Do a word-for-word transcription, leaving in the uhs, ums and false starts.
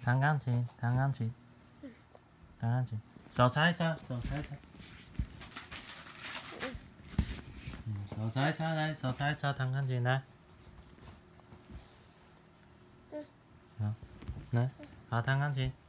弹钢琴，弹钢琴，弹钢琴，手擦一擦，手擦一擦。嗯，手擦一擦，来，手擦一擦，弹钢琴来。好，来，好，弹钢琴。